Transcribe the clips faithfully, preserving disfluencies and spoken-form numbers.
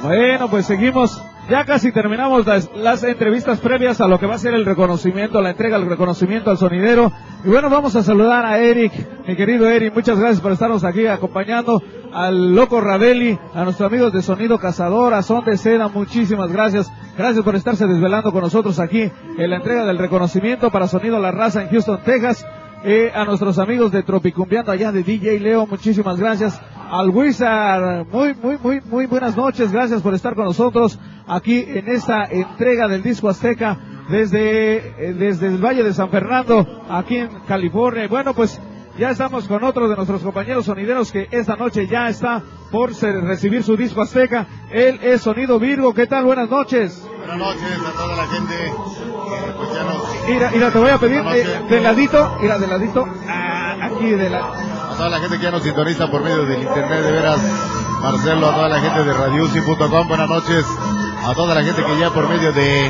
Bueno, pues seguimos. Ya casi terminamos las, las entrevistas previas a lo que va a ser el reconocimiento, la entrega del reconocimiento al sonidero. Y bueno, vamos a saludar a Eric, mi querido Eric, muchas gracias por estarnos aquí acompañando, al Loco Ravelli, a nuestros amigos de Sonido Cazador, a Son de Seda, muchísimas gracias. Gracias por estarse desvelando con nosotros aquí en la entrega del reconocimiento para Sonido La Raza en Houston, Texas. Eh, a nuestros amigos de Tropicumbiando allá de D J Leo, muchísimas gracias. Al Wizard, muy, muy, muy, muy buenas noches, gracias por estar con nosotros aquí en esta entrega del disco Azteca desde, eh, desde el Valle de San Fernando, aquí en California. Y bueno, pues ya estamos con otro de nuestros compañeros sonideros que esta noche ya está por ser, recibir su disco Azteca. Él es Sonido Virgo. ¿Qué tal? Buenas noches. Buenas noches a toda la gente. Eh, pues ya nos... Mira, mira, te voy a pedir eh, de ladito, mira, de ladito, ah, aquí de la... A toda la gente que ya nos sintoniza por medio del internet, de veras, Marcelo, a toda la gente de radio u c i punto com, buenas noches. A toda la gente que ya por medio de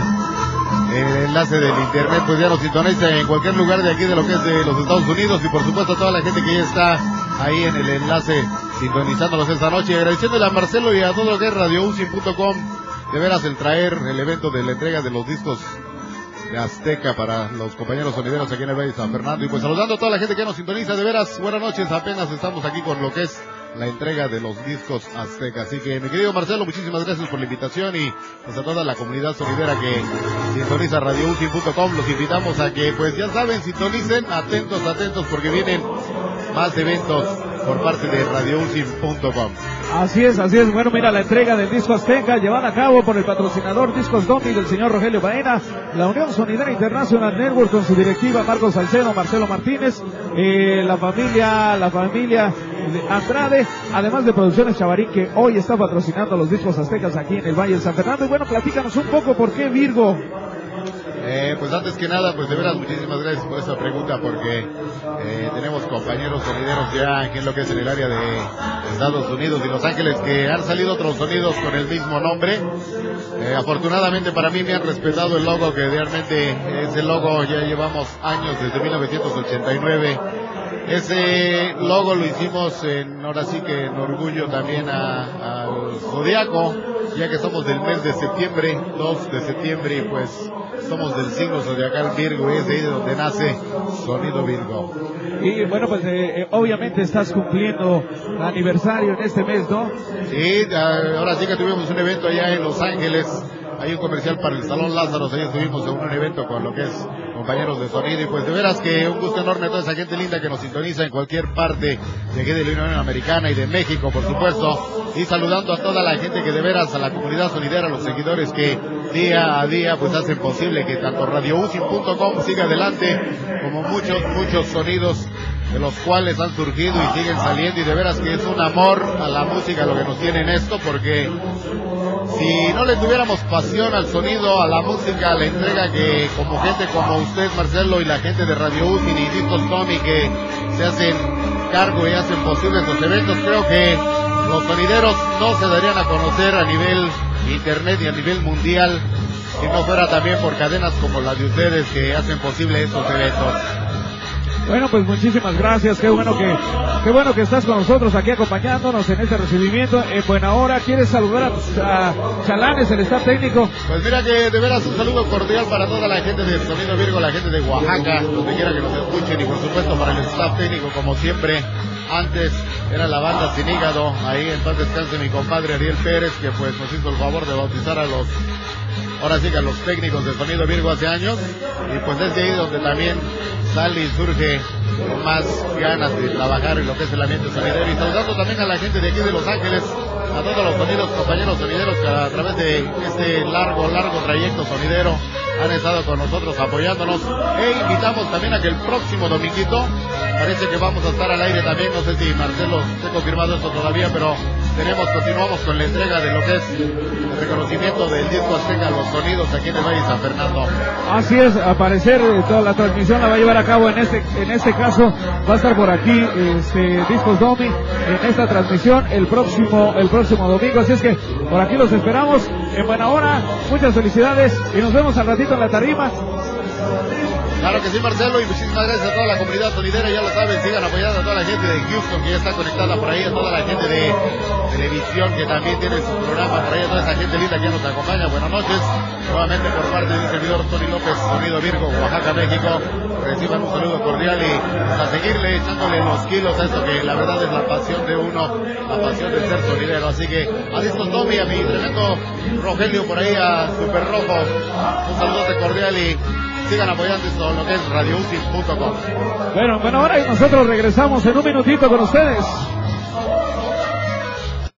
el enlace del internet, pues ya nos sintoniza en cualquier lugar de aquí de lo que es de los Estados Unidos, y por supuesto a toda la gente que ya está ahí en el enlace sintonizándonos esta noche, agradeciéndole a Marcelo y a todo lo que es radio u c i punto com, de veras el traer el evento de la entrega de los discos de Azteca para los compañeros sonideros aquí en el Valle de San Fernando. Y pues saludando a toda la gente que nos sintoniza, de veras, buenas noches, apenas estamos aquí con lo que es la entrega de los discos Azteca. Así que mi querido Marcelo, muchísimas gracias por la invitación, y pues a toda la comunidad sonidera que sintoniza radio u c i punto com, los invitamos a que pues ya saben, sintonicen, atentos, atentos, porque vienen más eventos por parte de radio u c i punto com. Así es, así es. Bueno, mira, la entrega del disco Azteca llevada a cabo por el patrocinador Discos Domi del señor Rogelio Baena, la Unión Sonidera International Network con su directiva Marcos Salcedo, Marcelo Martínez, eh, la familia, la familia de Andrade, además de Producciones Chavarín, que hoy está patrocinando los discos Aztecas aquí en el Valle de San Fernando. Y bueno, platícanos un poco por qué Virgo. Eh, pues antes que nada, pues de veras muchísimas gracias por esta pregunta, porque eh, tenemos compañeros sonideros ya aquí en lo que es en el área de Estados Unidos y Los Ángeles que han salido otros sonidos con el mismo nombre. Eh, afortunadamente para mí me han respetado el logo, que realmente ese logo ya llevamos años, desde mil novecientos ochenta y nueve. Ese logo lo hicimos en, ahora sí que en orgullo también a, al Zodiaco, ya que somos del mes de septiembre, dos de septiembre, y pues somos del signo zodiacal Virgo, y es de ahí de donde nace Sonido Virgo. Y bueno, pues eh, obviamente estás cumpliendo aniversario en este mes, ¿no? Sí, ahora sí que tuvimos un evento allá en Los Ángeles. Hay un comercial para el Salón Lázaro, ahí estuvimos en un evento con lo que es compañeros de sonido, y pues de veras que un gusto enorme a toda esa gente linda que nos sintoniza en cualquier parte de aquí de la Unión Americana y de México, por supuesto, y saludando a toda la gente que de veras, a la comunidad sonidera, a los seguidores que día a día pues hacen posible que tanto radio u c i punto com siga adelante, como muchos, muchos sonidos de los cuales han surgido y siguen saliendo, y de veras que es un amor a la música lo que nos tiene en esto, porque si no le tuviéramos pasión al sonido, a la música, a la entrega, que como gente como usted, Marcelo, y la gente de Radio U C I y Discos Domi, que se hacen cargo y hacen posible estos eventos, creo que los sonideros no se darían a conocer a nivel internet y a nivel mundial si no fuera también por cadenas como las de ustedes que hacen posible estos eventos. Bueno, pues muchísimas gracias, qué bueno que qué bueno que estás con nosotros aquí acompañándonos en este recibimiento. En buena hora, ¿quieres saludar a, a Chalanes, el staff técnico? Pues mira que de veras un saludo cordial para toda la gente de Sonido Virgo, la gente de Oaxaca, donde quiera que nos escuchen, y por supuesto para el staff técnico, como siempre. Antes era la banda Sin Hígado, ahí en paz descanse mi compadre Ariel Pérez, que pues nos hizo el favor de bautizar a los, ahora sí que a los técnicos de Sonido Virgo hace años, y pues desde ahí donde también sale y surge con más ganas de trabajar en lo que es el ambiente sonidero. Y saludando también a la gente de aquí de Los Ángeles, a todos los sonidos, compañeros sonideros que a través de este largo, largo trayecto sonidero han estado con nosotros apoyándonos, e invitamos también a que el próximo dominguito, parece que vamos a estar al aire también, no sé si Marcelo te ha confirmado esto todavía, pero tenemos, continuamos con la entrega de lo que es el reconocimiento del disco Azteca, los sonidos aquí en el Valle de San Fernando. Así es, a parecer toda la transmisión la va a llevar a cabo en este, en este caso va a estar por aquí este Discos Domi en esta transmisión el próximo, el próximo domingo, así es que por aquí los esperamos en buena hora, muchas felicidades y nos vemos al ratito en la tarima. Claro que sí, Marcelo, y muchísimas gracias a toda la comunidad sonidera, ya lo saben, sigan apoyando a toda la gente de Houston que ya está conectada por ahí, a toda la gente de televisión que también tiene su programa, por ahí a toda esa gente linda que nos acompaña. Buenas noches, nuevamente por parte de un servidor Tony López, Sonido Virgo, Oaxaca, México. Reciban un saludo cordial y a seguirle echándole los kilos a esto que la verdad es la pasión de uno, la pasión de ser sonidero. Así que a disco Tommy, a mi tremendo Rogelio por ahí, a Super Rojo, un saludote cordial y sigan apoyando esto, lo que es radio u c i punto com. Bueno, bueno, ahora nosotros regresamos en un minutito con ustedes.